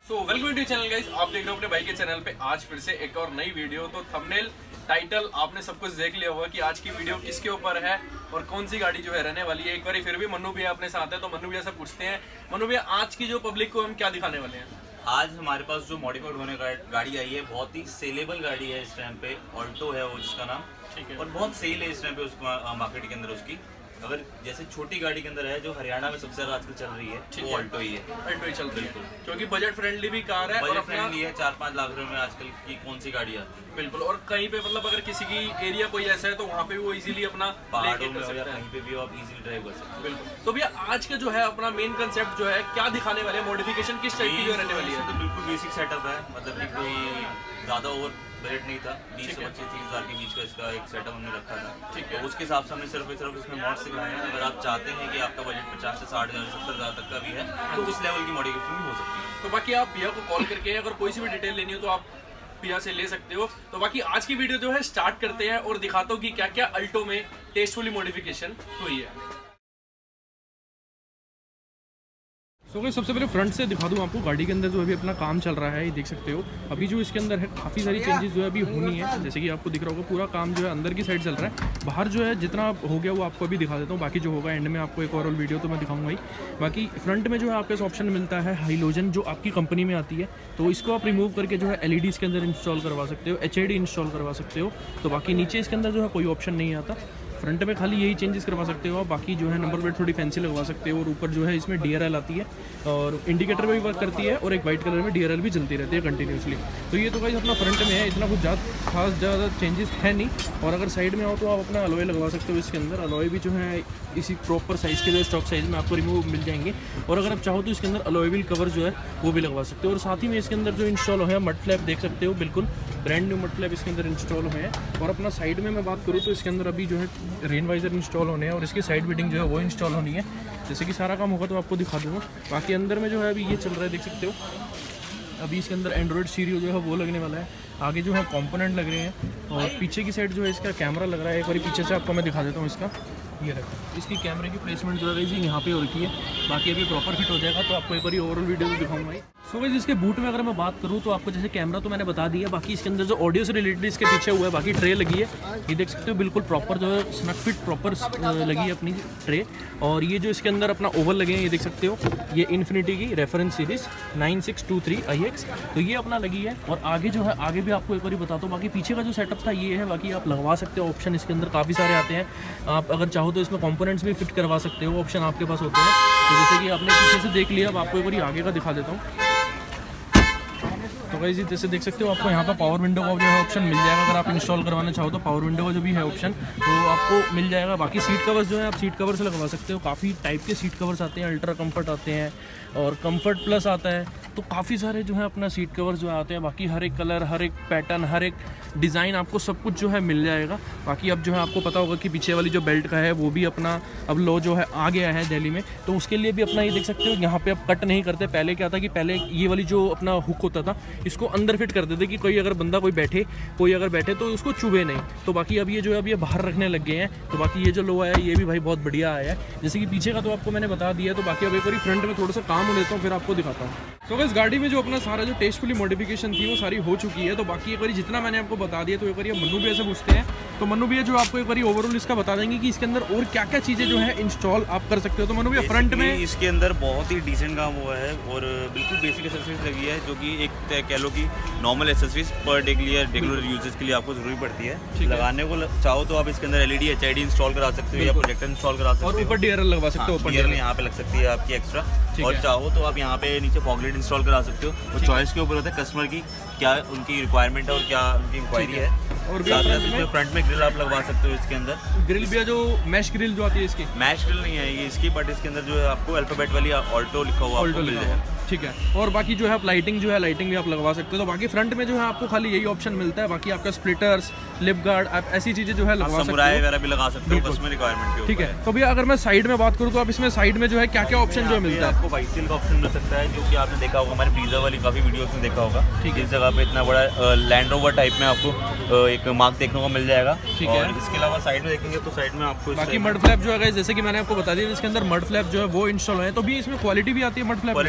So welcome to channel guys, आप देख रहे हो अपने भाई के चैनल पे आज फिर से एक और नई वीडियो। तो थंबनेल टाइटल आपने सब कुछ देख लिया होगा कि आज की वीडियो किसके ऊपर है और कौन सी गाड़ी जो है रहने वाली है। एक बार फिर भी मन्नू भैया अपने साथ है, तो मन्नू भैया से पूछते हैं, मन्नू भैया आज की जो पब्लिक को हम क्या दिखाने वाले हैं। आज हमारे पास जो मॉडिफाइड होने गाड़ी आई है, बहुत ही सेलेबल गाड़ी है इस टाइम पे। ऑल्टो है वो जिसका नाम, ठीक है, और बहुत सेल है इस टाइम पे उसको मार्केट के अंदर। उसकी अगर जैसे छोटी गाड़ी के अंदर है जो हरियाणा में सबसे ज्यादा आजकल चल रही है, वो ऑल्टो ही है। ऑल्टो ही चल रही है क्योंकि बजट फ्रेंडली भी कार है, बजट फ्रेंडली है। 4-5 लाख रुपए में आजकल की कौन सी गाड़ी आती है। बिल्कुल, और कहीं पे मतलब अगर किसी की एरिया कोई ऐसा है तो वहाँ पे वो इजीली अपना पहाड़ों में या कहीं पे भी आप इजीली ड्राइव कर सकते हैं। बिल्कुल। तो भैया आज का जो है अपना मेन कंसेप्ट जो है क्या दिखाने वाले हैं, मॉडिफिकेशन किस टाइप की जो रहने वाली है। तो बिल्कुल बेसिक सेटअप है, मतलब कि कोई ज्यादा ओवर बजट नहीं था। 20 से 25-30 हज़ार के बीच का इसका एक सेटअप हमने रखा था, ठीक है। तो उसके हिसाब से हमने सिर्फ इसमें मॉड्स सिखाए हैं। अगर आप चाहते हैं कि आपका बजट 50 से 60 हज़ार 70 हज़ार तक का भी है तो उस लेवल की मॉडिफिकेशन भी हो सकती है। तो बाकी आप भैया को कॉल करके अगर कोई सी भी डिटेल लेनी हो तो आप भैया से ले सकते हो। तो बाकी आज की वीडियो जो है स्टार्ट करते हैं और दिखाता हूँ कि क्या क्या अल्टो में टेस्टफुली मॉडिफिकेशन हुई है। तो सबसे पहले फ्रंट से दिखा दूं आपको, गाड़ी के अंदर जो अभी अपना काम चल रहा है, ये देख सकते हो। अभी जो इसके अंदर है काफ़ी सारी चेंजेस जो है अभी होनी है, जैसे कि आपको दिख रहा होगा पूरा काम जो है अंदर की साइड चल रहा है। बाहर जो है जितना हो गया वो आपको अभी दिखा देता हूँ, बाकी जो होगा एंड में आपको एक और वीडियो तो मैं दिखाऊंगा ही। बाकी फ्रंट में जो है आपके पास ऑप्शन मिलता है हाइलोजन, जो आपकी कंपनी में आती है, तो इसको आप रिमूव करके जो है LEDs के अंदर इंस्टॉल करवा सकते हो, HID इंस्टॉल करवा सकते हो। तो बाकी नीचे इसके अंदर जो है कोई ऑप्शन नहीं आता। फ्रंट में खाली यही चेंजेस करवा सकते हो आप, बाकी जो है नंबर प्लेट थोड़ी फैंसी लगवा सकते हो। और ऊपर जो है इसमें DRL आती है और इंडिकेटर भी वर्क करती है, और एक वाइट कलर में DRL भी चलती रहती है कंटिन्यूसली। तो ये तो भाई अपना फ्रंट में है, इतना कुछ ज़्यादा चेंजेस है नहीं। और अगर साइड में हो तो आप अपना अलॉय लगवा सकते हो इसके अंदर। अलॉय भी जो है इसी प्रॉपर साइज़ के जो स्टॉक साइज़ में आपको रिमूव मिल जाएंगे। और अगर आप चाहो तो इसके अंदर अलॉय व्हील कवर जो है वो भी लगवा सकते हो। और साथ ही में इसके अंदर जो इंस्टॉल है मड फ्लैप देख सकते हो, बिल्कुल ब्रांड न्यू मड फ्लैप इसके अंदर इंस्टॉल हुए हैं। और अपना साइड में मैं बात करूँ तो इसके अंदर अभी जो है रेन वाइजर इंस्टॉल होने हैं और इसकी साइड बीटिंग जो है वो इंस्टॉल होनी है। जैसे कि सारा काम होगा तो आपको दिखा दूँगा। बाकी अंदर में जो है अभी ये चल रहा है, देख सकते हो। अभी इसके अंदर एंड्रॉयड स्टीरियो जो है वो लगने वाला है। आगे जो है कंपोनेंट लग रहे हैं और पीछे की साइड जो है इसका कैमरा लग रहा है। एक बार पीछे से आपको मैं दिखा देता हूँ इसका, ये रखा इसकी कैमरे की प्लेसमेंट जो है जी यहाँ पे हो रखी है। बाकी अभी प्रॉपर फिट हो जाएगा तो आपको एक बार ओवरऑल वीडियो में दिखाऊंगा। सो गाइस इसके बूट में अगर मैं बात करूँ तो आपको जैसे कैमरा तो मैंने बता दिया, बाकी इसके अंदर जो ऑडियो से रिलेटेड इसके पीछे हुआ है, बाकी ट्रे लगी है, ये देख सकते हो बिल्कुल प्रॉपर जो है स्नक फिट प्रॉपर लगी है अपनी ट्रे। और ये जो इसके अंदर अपना ओवल लगे हैं, ये देख सकते हो, ये इन्फिनिटी की रेफरेंस सीरीज 9623 IX, तो ये अपना लगी है। और आगे जो है आगे भी आपको एक बार बताता हूँ। बाकी पीछे का जो सेटअप था ये है, बाकी आप लगवा सकते हो ऑप्शन इसके अंदर काफ़ी सारे आते हैं। आप अगर चाहो तो इसमें कॉम्पोनेंट्स भी फिट करवा सकते हो, ऑप्शन आपके पास होते हैं। तो जैसे कि आपने पीछे से देख लिया, अब आपको एक बार आगे का दिखा देता हूँ। तो गाइस जैसे देख सकते हो आपको यहाँ पर पावर विंडो का जो है ऑप्शन मिल जाएगा। अगर आप इंस्टॉल करवाना चाहो तो पावर विंडो का जो भी है ऑप्शन तो आपको मिल जाएगा। बाकी सीट कवर्स जो है आप सीट कवर से लगवा सकते हो। काफ़ी टाइप के सीट कवर्स आते हैं, अल्ट्रा कंफर्ट आते हैं और कंफर्ट प्लस आता है, तो काफ़ी सारे जो है अपना सीट कवर जो आते हैं। बाकी हर एक कलर, हर एक पैटर्न, हर एक डिज़ाइन आपको सब कुछ जो है मिल जाएगा। बाकी अब जो है आपको पता होगा कि पीछे वाली जो बेल्ट का है वो भी अपना अब लो जो है आ गया है दिल्ली में, तो उसके लिए भी अपना ये देख सकते हो यहाँ पे अब कट नहीं करते। पहले क्या था कि पहले ये वाली जो अपना हुक होता था इसको अंदर फिट कर देते कि कोई अगर बंदा कोई अगर बैठे तो उसको चुभे नहीं। तो बाकी अब ये जो है अब ये बाहर रखने लग गए हैं। तो बाकी ये जो लो आया है ये भी भाई बहुत बढ़िया आया है। जैसे कि पीछे का तो आपको मैंने बता दिया, तो बाकी अब एक बार फ्रंट में थोड़ा सा काम हो लेता हूँ फिर आपको दिखाता हूँ। तो इस गाड़ी में जो अपना सारा जो टेस्टफुली मॉडिफिकेशन थी वो सारी हो चुकी है। तो बाकी एक बार जितना मैंने आपको बता दिया, तो एक बार मन्नू भैया से पूछते हैं। तो मन्नू भैया जो आपको एक बार ओवरऑल इसका बता देंगे कि इसके अंदर और क्या क्या चीज़ें जो है इंस्टॉल आप कर सकते हो। तो मन्नू भैया फ्रंट में इसके अंदर बहुत ही डिसेंट काम हुआ है और बिल्कुल बेसिक एक्सेसरीज लगी है, जो कि एक कह लो कि नॉर्मल एक्सेसरीज पर डे के लिए रेगुलर यूजेस के लिए आपको जरूरी पड़ती है। लगाने को चाहो तो आप इसके अंदर LED HID इंस्टॉल करा सकते हो या प्रोजेक्टर इंस्टॉल करा सकते हो। और ऊपर DRL लगवा सकते हो, DRL यहाँ पे लग सकती है आपकी एक्स्ट्रा। और चाहो तो आप यहाँ पे नीचे फॉग लाइट इंस्टॉल करा सकते हो। तो चॉइस के ऊपर होता है कस्टमर की क्या उनकी रिक्वायरमेंट है और क्या उनकी इंक्वायरी है। और फ्रंट में ग्रिल आप लगवा सकते हो इसके अंदर। ग्रिल भी है जो मैश ग्रिल जो आती है इसकी, मैश ग्रिल नहीं है ये इसकी, बट इसके अंदर जो है आपको अल्फाबेट वाली ऑल्टो लिखा हुआ आपको मिल जाएगा, ठीक है। और बाकी जो है आप लाइटिंग भी आप लगवा सकते हो। तो बाकी फ्रंट में जो है आपको खाली यही ऑप्शन मिलता है। बाकी आपका स्प्लिटर्स, लिप गार्ड, आप ऐसी चीजें जो है लगवा सकते हो, वगैरह भी लगा सकते हो कस्टमर रिक्वायरमेंट के, ठीक है। तो भैया अगर मैं साइड में बात करूँ तो आप इसमें साइड में जो है क्या क्या ऑप्शन जो मिलता है आपको? वाइट सील का ऑप्शन मिल सकता है, जो कि आपने देखा होगा हमारे ब्रीजा वाली काफी वीडियोस में देखा होगा। ठीक है, इस जगह पे इतना बड़ा लैंड रोवर टाइप में आपको एक मार्क देखने को मिल जाएगा। ठीक है, इसके अलावा साइड में देखेंगे तो साइड में आपको बाकी मड फ्लैप जो है जैसे कि मैंने आपको बता दिया, इसके अंदर मड फ्लैप जो है वो इंस्टॉल है। तो भी इसमें क्वालिटी भी आती है, मड फ्लैप क्वालिटी भी आती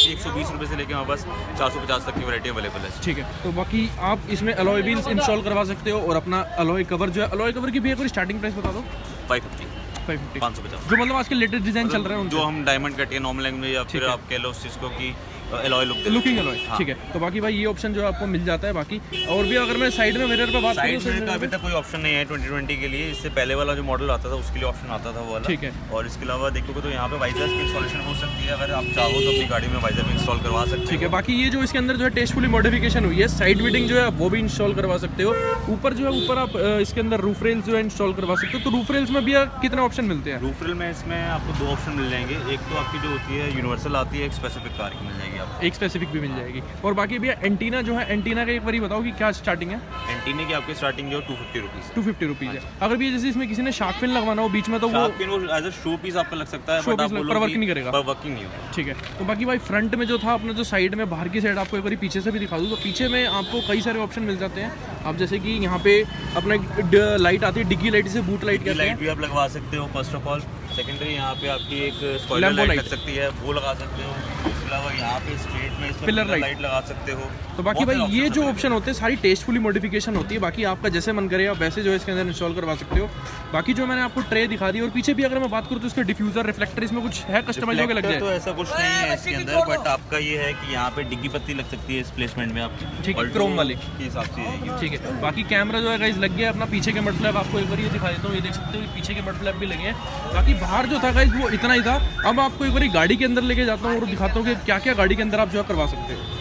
120 रुपये से लेकर हमारे पास 450 तक की वैरायटी अवेलेबल है। ठीक है, तो बाकी आप इसमें अलॉय व्हील्स इंस्टॉल करवा सकते हो और अपना अलॉय कवर जो है, अलॉय कवर की भी एक बार स्टार्टिंग प्राइस बता दो। 550 550 जो मतलब आज के लेटेस्ट डिजाइन चल रहे हैं जो हम डायमंड कट के नॉर्मल लैंग्वेज में, या फिर आप कह लो उस चीज़ को कि एलॉय लुकिंग एलॉय। ठीक है, तो बाकी भाई ये ऑप्शन जो है आपको मिल जाता है। बाकी और भी अगर मैं साइड में मिरर पे बात करूं, साइड में अभी तक कोई ऑप्शन नहीं है 2020 के लिए। इससे पहले वाला जो मॉडल आता था उसके लिए ऑप्शन आता था वो वाला। ठीक है, और इसके अलावा देखोगे तो यहाँ पे वाइजर की इंस्टॉलेशन हो सकती है, अगर आप चाहो तो अपनी गाड़ी में वाइजर भी इंस्टॉल करवा सकते हो। ठीक है, बाकी ये जो इसके अंदर जो है टेस्टफुली मॉडिफिकेशन हुई है, साइड विडिंग जो है वो भी इंस्टॉल करवा सकते हो। ऊपर जो है ऊपर आप इसके अंदर रूफ रेल्स जो है इंस्टॉल करवा सकते हो। तो रूफ रेल्स में भी कितने ऑप्शन मिलते हैं? रूफ रेल में इसमें आपको 2 ऑप्शन मिल जाएंगे। एक तो आपकी जो होती है यूनिवर्सल आती है, एक स्पेसिफिक कार की मिल जाएगी आपको, एक स्पेसिफिक भी मिल जाएगी। और बाकी भैया एंटीना जो है, एंटीना का एक बार बताओ कि क्या स्टार्टिंग है? एंटीना की आपकी स्टार्टिंग जो 250 रुपीज़ 250 रुपीज़ है। अगर भी जैसे इसमें किसी ने शार्क फिन लगवाना हो बीच में तो वो एज अ शो पीस आपका लग सकता है, शो पीस पर वर्किंग नहीं करेगा, पर वर्किंग नहीं होगा। ठीक है, तो बाकी भाई फ्रंट में जो था अपना जो साइड में बाहर की साइड आपको एक बार पीछे से भी दिखा दूँ, तो पीछे में आपको कई सारे ऑप्शन मिल जाते हैं। आप जैसे कि यहाँ पे अपना लाइट आती है, डिग्गी लाइट से बूट लाइट लाइट भी आप लगवा सकते हो फर्स्ट ऑफ ऑल। सेकेंडरी यहाँ पे आपकी एक स्पॉइलर लाइट लग सकती है, वो लगा सकते हो। इसके अलावा यहाँ पे स्ट्रेट में पिलर लाइट लगा सकते हो। तो बाकी भाई ये जो ऑप्शन होते हैं सारी टेस्टफुली मॉडिफिकेशन होती है। बाकी आपका जैसे मन करे आप वैसे जो है इसके अंदर इंस्टॉल करवा सकते हो। बाकी जो मैंने आपको ट्रे दिखा दी, और पीछे भी अगर मैं बात करूँ तो इसके डिफ्यूजर रिफ्लेक्टर इसमें कुछ है कस्टमाइज होकर लग जाए तो ऐसा कुछ नहीं है इसके अंदर, बट आपका ये है कि यहाँ पे डिग्गी पत्ती लग सकती है इस प्लेसमेंट में आपकी। ठीक है, क्रोम वाले के हिसाब से आएगी। ठीक है, बाकी कैमरा जो है गाइस लग गया अपना पीछे के मड फ्लैप आपको एक बार ये दिखा देता हूँ। ये देख सकते हो पीछे के मड फ्लैप भी लगे हैं। बाकी बाहर जो था गाइस वो इतना ही था। अब आपको एक बार गाड़ी के अंदर लेके जाता हूँ और दिखाता हूँ कि क्या क्या गाड़ी के अंदर आप जो है करवा सकते हो।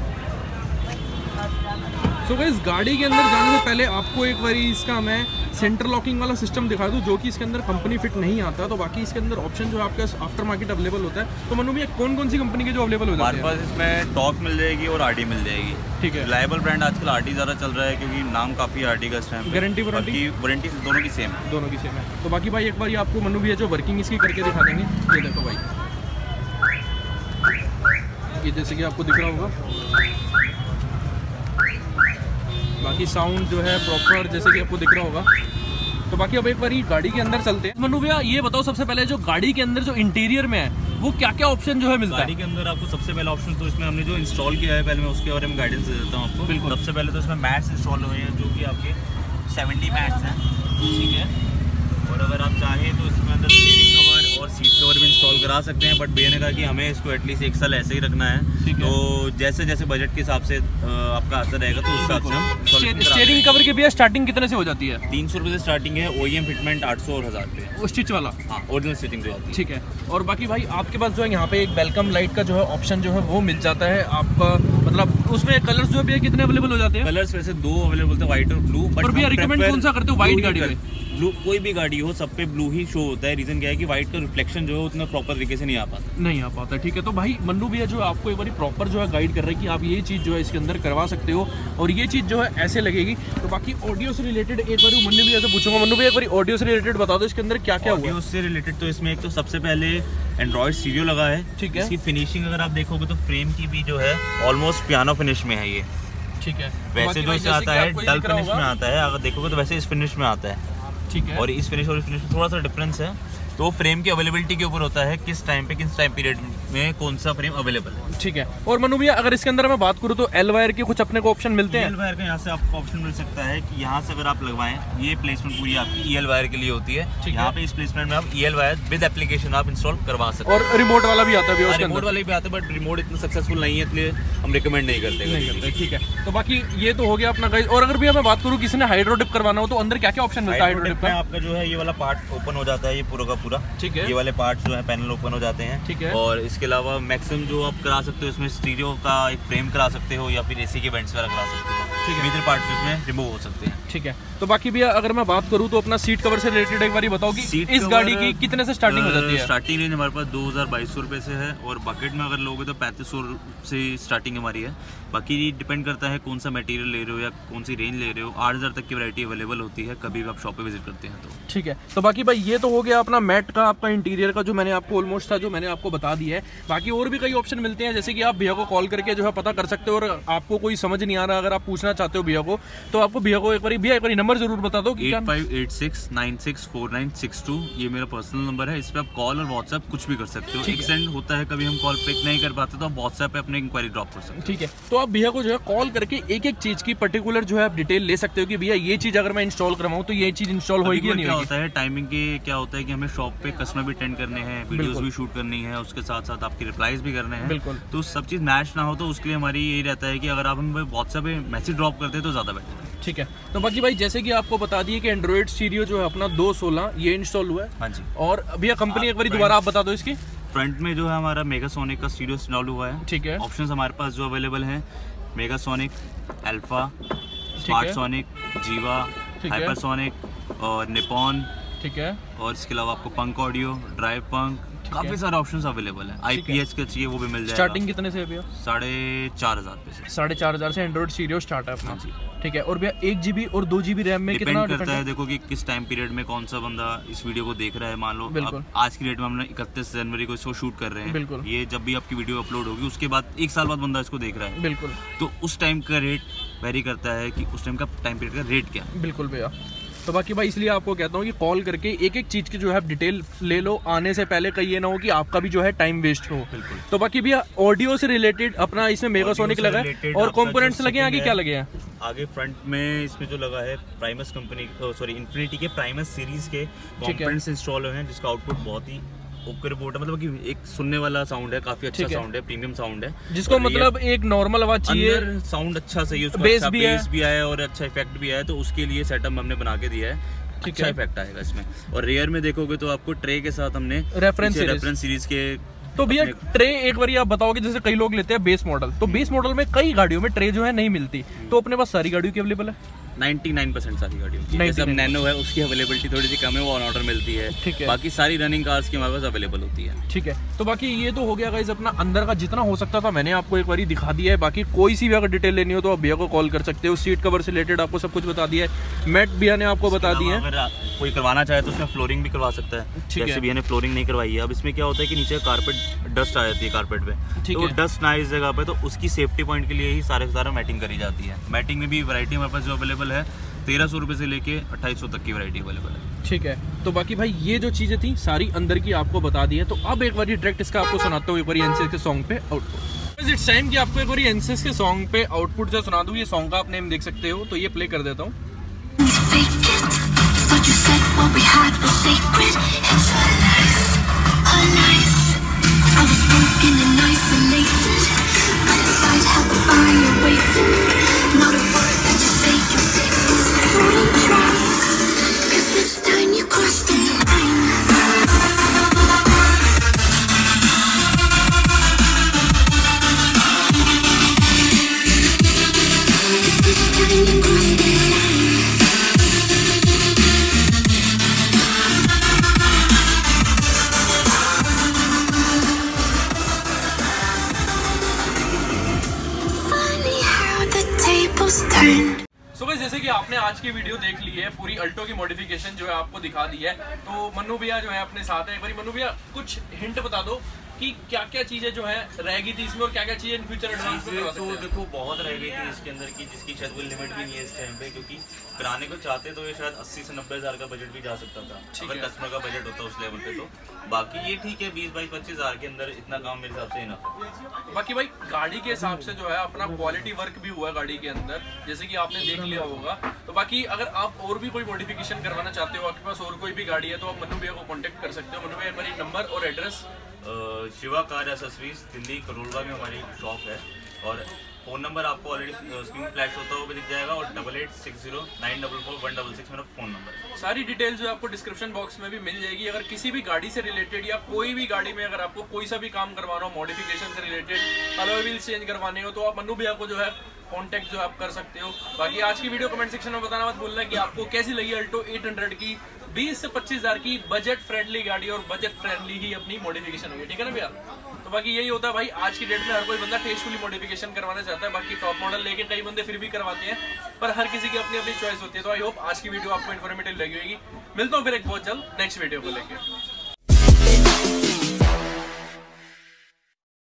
सो गाइस गाड़ी के अंदर जाने से पहले आपको एक बार इसका मैं सेंटर लॉकिंग वाला सिस्टम दिखा दूं, जो कि इसके अंदर कंपनी फिट नहीं आता। तो बाकी इसके अंदर ऑप्शन जो है आपके आफ्टर मार्केट अवेलेबल होता है। तो मनु भैया कौन कौन सी कंपनी के जो अवेलेबल होता है? हमारे पास इसमें टॉर्क मिल जाएगी और आरडी मिल जाएगी। ठीक है, रिलायबल ब्रांड आजकल आरडी ज़्यादा चल रहा है क्योंकि नाम काफ़ी आरडी का इस टाइम। गारंटी वारंटी दोनों की सेम है। दोनों की सेम है। तो बाकी भाई एक बार आपको मनु भैया जो वर्किंग इसकी करके दिखा देंगे। ये देखो भाई, ये जैसे कि आपको दिख रहा होगा। बाकी साउंड जो है प्रॉपर जैसे कि आपको दिख रहा होगा। तो बाकी अब एक बार गाड़ी के अंदर चलते हैं। मनु भैया ये बताओ सबसे पहले जो गाड़ी के अंदर जो इंटीरियर में है वो क्या क्या ऑप्शन जो है मिलता है? गाड़ी के अंदर आपको सबसे पहला ऑप्शन तो इसमें हमने जो इंस्टॉल किया है, पहले मैं उसके बारे में गाइडेंस दे देता हूँ आपको। बिल्कुल। सबसे पहले तो इसमें मैट्स इंस्टॉल हुए हैं जो कि आपके 70 मैट्स हैं। ठीक है, और अगर आप चाहें तो इसमें अंदर स्टीयरिंग कवर और सीट कवर भी इंस्टॉल करा सकते हैं, बट भैया ने कहा कि हमें इसको एटलीस्ट 1 साल ऐसे ही रखना है। तो जैसे जैसे बजट के हिसाब से आपका आता रहेगा तो उस हिसाब से हम स्टीयरिंग कवर की भी स्टार्टिंग कितने से हो जाती है? 300 रुपये से स्टार्टिंग है। OEM फिटमेंट 800 और 1000 रुपये। वो स्टिच वाला? हाँ, ओरिजिनल स्टिचिंग जो आती है। ठीक है, और बाकी भाई आपके पास जो है यहाँ पे एक वेलकम लाइट का जो है ऑप्शन जो है वो मिल जाता है आपका। मतलब उसमें कलर्स जो है कितने अवेलेबल हो जाते हैं? कलर्स वैसे 2 अवेलेबल थे, व्हाइट और ब्लू। पर भैया रिकमेंड कौन सा करते हो व्हाइट गाड़ी में? ब्लू, कोई भी गाड़ी हो सब पे ब्लू ही शो होता है। रीजन क्या है कि व्हाइट का रिफ्लेक्शन जो है उतना प्रॉपर तरीके से नहीं आ पाता। ठीक है, तो भाई मन्नू भैया जो आपको एक बार प्रॉपर जो है गाइड कर रहे हैं कि आप ये चीज़ जो है इसके अंदर करवा सकते हो और ये चीज़ जो है ऐसे लगेगी। तो बाकी ऑडियो से रिलेटेड एक बार मन्नू भैया से पूछूंगा। मन्नू भैया एक बार ऑडियो से रिलेटेड बता दो इसके अंदर क्या क्या हुआ? ऑडियो से रिलेटेड तो इसमें एक तो सबसे पहले एंड्रॉइड स्टीरियो लगा है। ठीक है, इसकी फिनिशिंग अगर आप देखोगे तो फ्रेम की भी जो है ऑलमोस्ट पियानो फिनिश में है ये। ठीक है, वैसे जो इससे आता है डल फिनिश में आता है, अगर देखोगे तो वैसे इस फिनिश में आता है। ठीक है, और इस फिनिश और इस फिनिश में थोड़ा सा डिफरेंस है। तो फ्रेम की अवेलेबिलिटी के ऊपर होता है किस टाइम पे किस टाइम पीरियड में कौन सा फ्रेम अवेलेबल है। ठीक है, और मनु भैया अगर इसके अंदर मैं बात करूँ तो एल वायर के कुछ अपने को ऑप्शन मिलते हैं? एल वायर का यहाँ से आपको ऑप्शन मिल सकता है कि यहाँ से अगर आप लगवाएं, ये प्लेसमेंट पूरी आपकी EL वायर के लिए होती है। यहाँ पे इस प्लेसमेंट में आप EL वायर विद एप्लीकेशन आप इंस्टॉल करवा सकते हैं। और रिमोट वाला भी आता है? रिमोट वाले भी आते हैं, बट रिमोट इतना सक्सेसफुल नहीं है, इसलिए हम रिकमेंड नहीं करते। ठीक है, तो बाकी ये तो हो गया अपना गाइस। और अगर भैया मैं बात करूँ किसी ने हाइड्रोडिप करवाना हो तो अंदर क्या क्या ऑप्शन मिलता है? हाइड्रोडिप में आपका जो है ये वाला पार्ट ओपन हो जाता है, ये पूरा का पूरा। ठीक है, ये वाले पार्ट जो है पैनल ओपन हो जाते हैं। ठीक है, और इसके अलावा मैक्सिमम जो आप करा सकते हो इसमें स्टीरियो का एक फ्रेम करा सकते हो या फिर AC के वेंट्स वगैरह करा सकते हो। ठीक है, भीतर पार्ट इसमें रिमूव हो सकते हैं। ठीक है, तो बाकी भैया अगर मैं बात करूँ तो अपना सीट कवर से रिलेटेड एक बार बताओ कि इस गाड़ी की कितने से स्टार्टिंग हो जाती है? स्टार्टिंग रेंज हमारे पास 2200 रुपये से है, और बकेट में अगर लोगे तो 3500 से स्टार्टिंग हमारी है। बाकी डिपेंड करता है कौन सा मटेरियल ले रहे हो या कौन सी रेंज ले रहे हो। 8000 तक की वैरायटी अवेलेबल होती है कभी भी आप शॉप पे विजिट करते हैं तो। ठीक है, तो बाकी भाई ये तो हो गया अपना मैट फ्लैट का आपका इंटीरियर का जो मैंने आपको ऑलमोस्ट था जो मैंने आपको बता दिया है। बाकी और भी कई ऑप्शन मिलते हैं, जैसे कि आप भैया को कॉल करके जो है पता कर सकते हो, और आपको कोई समझ नहीं आ रहा अगर आप पूछना चाहते हो भैया को, तो आपको भैया को एक बार नंबर जरूर बता दो। 8586964962 ये मेरा पर्सनल नंबर है, इस पे आप कॉल और व्हाट्सएप कुछ भी कर सकते हो। एक्सटेंड होता है कभी हम कॉल पिक नहीं कर पाते तो आप व्हाट्सएप पे अपनी इंक्वायरी ड्रॉप कर सकते हो। ठीक है, तो आप भैया को जो है कॉल करके एक एक चीज की पर्टिकुलर जो है आप डिटेल ले सकते हो कि भैया ये चीज अगर मैं इंस्टॉल करवाऊं तो ये चीज इंस्टॉल होगी या नहीं होगी। होता है टाइमिंग के क्या होता है कि हमें शॉप पे कस्टमर भी अटेंड करने हैं, वीडियोस भी शूट करनी है, उसके साथ साथ आपकी रिप्लाईज भी करने हैं। बिल्कुल, तो सब चीज मैच ना हो तो उसके लिए हमारी यही रहता है कि अगर आप हमें व्हाट्सएप पे मैसेज ड्रॉप करते हैं तो ज्यादा बेटर है। ठीक है, तो बाकी भाई जैसे कि आपको बता दिए कि एंड्रॉइड स्टीरियो जो है अपना 216 ये इंस्टॉल हुआ है। हाँ जी, और भैया कंपनी एक बार दोबारा आप बता दो इसकी। फ्रंट में जो है हमारा मेगासोनिक का स्टीरियो इंस्टॉल हुआ है। ठीक है, ऑप्शंस हमारे पास जो अवेलेबल हैं मेगासोनिक, अल्फा, स्मार्टसोनिक, जीवा, हाइपरसोनिक और निपॉन। ठीक है, और इसके अलावा आपको पंक ऑडियो, ड्राइव पंक, काफी सारे ऑप्शंस अवेलेबल हैं। IPH का चाहिए वो भी मिल जाएगा। स्टार्टिंग कितने से है भैया? 4500 से 4500 से एंड्रॉइड स्टीरियो स्टार्ट है अपना। जी, ठीक है, और भैया 1 GB और 2 GB रैम में कितना डिपेंड करता है। देखो कि किस टाइम पीरियड में कौन सा बंदा इस वीडियो को देख रहा है। मान लो अब आज की डेट में हमने 31 जनवरी को इसको शूट कर रहे हैं। बिल्कुल, ये जब भी आपकी वीडियो अपलोड होगी उसके बाद 1 साल बाद बंदा इसको देख रहा है। बिल्कुल, तो उस टाइम का रेट वेरी करता है कि उस टाइम का टाइम पीरियड का रेट क्या है। बिल्कुल भैया, तो बाकी भाई इसलिए आपको कहता हूँ कि कॉल करके एक एक चीज़ की जो है डिटेल ले लो, आने से पहले कहीं ये ना हो कि आपका भी जो है टाइम वेस्ट हो। बिल्कुल, तो बाकी भैया ऑडियो से रिलेटेड अपना इसमें मेगासोनिक लगा है और कंपोनेंट्स लगे हैं। आगे क्या लगे हैं? आगे फ्रंट में इसमें जो लगा है प्राइमस कंपनी इन्फिनिटी के प्राइमस सीरीज के कंपोनेंट्स इंस्टॉल हुए हैं, जिसका आउटपुट बहुत ही ओके रिपोर्ट है। मतलब कि एक सुनने वाला साउंड है, काफी अच्छा साउंड है, प्रीमियम साउंड है, जिसको मतलब एक नॉर्मल आवाज चाहिए, साउंड अच्छा सही है, उसको बेस अच्छा भी आया और अच्छा इफेक्ट भी आया, तो उसके लिए सेटअप हमने बना के दिया है। अच्छा इफेक्ट आएगा इसमें। और रेयर में देखोगे तो आपको ट्रे के साथ हमने रेफरेंस सीरीज के। तो भैया ट्रे एक बार आप बताओगे, जैसे कई लोग लेते हैं बेस मॉडल, तो बेस मॉडल में कई गाड़ियों में ट्रे जो है नहीं मिलती, तो अपने पास सारी गाड़ियों की अवेलेबल है। 99% सारी गाड़ियों की। जैसे अब नैनो है उसकी अवेलेबिलिटी थोड़ी सी कम है, वो ऑन ऑर्डर मिलती है। ठीक है, बाकी सारी रनिंग कार्स की हमारे पास अवेलेबल होती है। ठीक है, तो बाकी ये तो हो गया गाइस अपना अंदर का जितना हो सकता था मैंने आपको एक बार दिखा दिया है। बाकी कोई सी भी अगर डिटेल लेनी हो तो आप भैया को कॉल कर सकते हो। सीट कवर से रिलेटेड आपको सब कुछ बता दिया है, मैट भैया ने आपको बता दिया है। अगर कोई करवाना चाहे तो उसमें फ्लोरिंग भी करवा सकता है। जैसे भैया ने फ्लोरिंग नहीं करवाई है। अब इसमें क्या होता है कि नीचे कारपेट डस्ट आ जाती है कारपेट पे, तो डस्ट ना इस जगह पे, तो उसकी सेफ्टी पॉइंट के लिए ही सारा मैटिंग करी जाती है। मैटिंग में भी वैरायटी हमारे पास जो अवेलेबल है 1300 रुपये से लेके 2800 तक की वैरायटी अवेलेबल है। ठीक है, तो बाकी भाई ये जो चीज़ें थी सारी अंदर की आपको बता दी है। तो अब एक बार डायरेक्ट इसका आपको सुनाता हूँ एक बार एनसीएस के सॉन्ग पे आउटपुट। इट्स टाइम कि आपको एक बार एनसीएस के सॉन्ग पे आउटपुट जो सुना दूँ। ये सॉन्ग का आप नेम देख सकते हो, तो ये प्ले कर देता हूँ। सो गाइस जैसे कि आपने आज की वीडियो देख ली है, पूरी अल्टो की मॉडिफिकेशन जो है आपको दिखा दी है। तो मन्नू भैया जो है अपने साथ है। एक बार मन्नू भैया कुछ हिंट बता दो कि क्या क्या चीजें जो है रह गई थी इसमें और क्या क्या चीजें इन फ्यूचर एडवांस में करवा सकते हैं। तो देखो बहुत रह गई थी इसके अंदर की, जिसकी शायद कोई लिमिट भी नहीं है इस टाइम पे, क्योंकि कराने को चाहते तो ये शायद 80 से 90 हज़ार का बजट भी जा सकता था अगर कस्टमर का बजट होता उस लेवल पे। तो बाकी ये ठीक है, 20-22-25 हज़ार के अंदर इतना काम मेरे हिसाब से इनफ है। बाकी भाई गाड़ी के हिसाब से जो है अपना क्वालिटी वर्क भी हुआ है गाड़ी के अंदर, जैसे कि आपने देख लिया होगा। तो बाकी अगर आप और भी कोई मॉडिफिकेशन करवाना चाहते हो, आपके पास और कोई भी गाड़ी है, तो आप मन्नू भैया को कॉन्टेक्ट कर सकते हो। मन्नू भैया हमारी नंबर और address. Shiva car accessories Delhi Karol Bagh में हमारी शॉप है, और फ़ोन नंबर आपको ऑलरेडी स्क्रीन में फ्लैश होता है वो भी दिख जाएगा, और 8860944166 मेरा फ़ोन नंबर है। सारी डिटेल जो आपको डिस्क्रिप्शन बॉक्स में भी मिल जाएगी। अगर किसी भी गाड़ी से रिलेटेड या कोई भी गाड़ी में अगर आपको कोई सा भी काम करवाना हो, मॉडिफिकेशन से रिलेटेड, अलॉय व्हील्स चेंज करवाने हो, तो आप मन्नू भैया को जो है कॉन्टैक्ट जो आप कर सकते हो। बाकी आज की वीडियो कमेंट सेक्शन में बताना मत भूलना कि आपको कैसी लगी अल्टो 800 की 20 से 25 हज़ार की बजट फ्रेंडली गाड़ी, और बजट फ्रेंडली ही अपनी मॉडिफिकेशन हुई है। ठीक है ना भैया? तो बाकी यही होता है भाई, आज की डेट में हर कोई बंदा टेस्टफुली मॉडिफिकेशन करवाना चाहता है। बाकी टॉप मॉडल लेके कई बंदे फिर भी करवाते हैं, पर हर किसी की अपनी अपनी चॉइस होती है। तो आई होप आज की वीडियो आपको इन्फॉर्मेटिव लगी होगी। मिलता हूँ फिर एक बहुत जल्द नेक्स्ट वीडियो को लेकर।